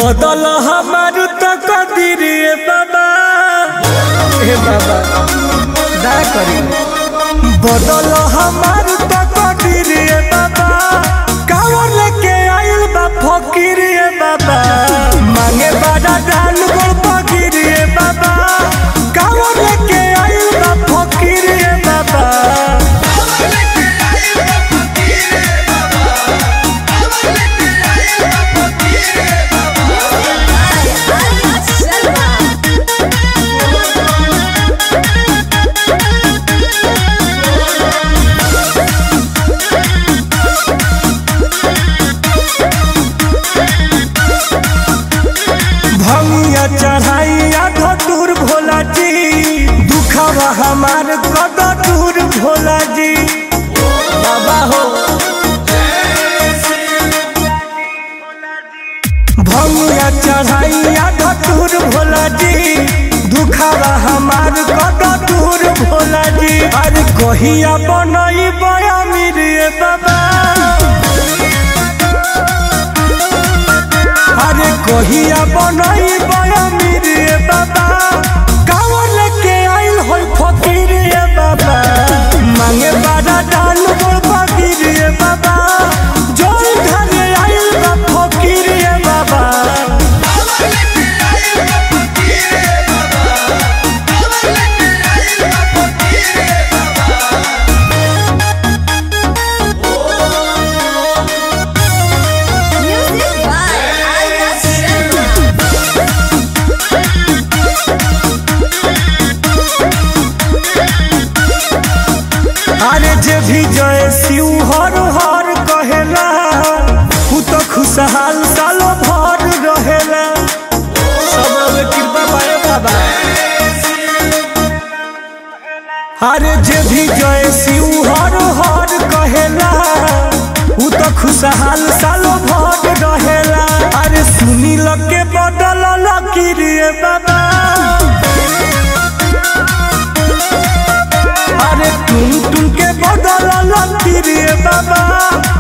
बदल हमार तो कदीर बाबा हे बाबा दया करी बदल हमार तो कदीर बाबा कावर लेके आइल बा फकीर बाबा मांगे बड़ा दान गोल फकीर बाबा कावर लेके आइल बा फकीर बाबा चढ़ाइया धतूर भोला जी दुखवा हमार कदूर भोला जी बाबा हो भंगिया चढ़ाइया धतूर भोला जी दुखवा हमार कदूर भोला जी अरे कहिया बनई बया मेरे बाबा अरे कहिया बनई बया मेरे बाबा कावर लेके आइल हो फकीर बाबा मांगे बड़ा दान गोल फकीर बाबा जोई घरे आइल बा फकीर बाबा अरे जे भी जय शिव हर हर कहेला उ तो खुशहाल सालो भर रहेला सब कृपा पाए बाबा अरे जे भी जय शिव हर हर कहेला उ तो खुशहाल सालो भर रहेला अरे सुनी लगे बदल लकीर बाबा अरे तुम के बदल लकीर बाबा